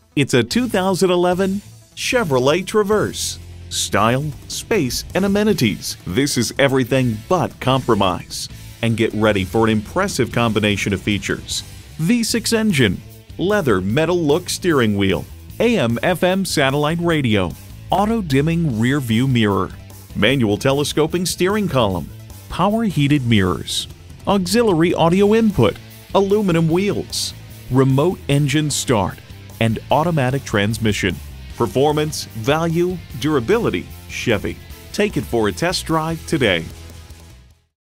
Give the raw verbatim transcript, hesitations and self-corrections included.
It's a two thousand eleven Chevrolet Traverse. Style, space, and amenities. This is everything but compromise. And get ready for an impressive combination of features. V six engine, leather metal look steering wheel, A M F M satellite radio, auto-dimming rear view mirror, manual telescoping steering column, power heated mirrors, auxiliary audio input, aluminum wheels, remote engine start, and automatic transmission. Performance, value, durability, Chevy. Take it for a test drive today.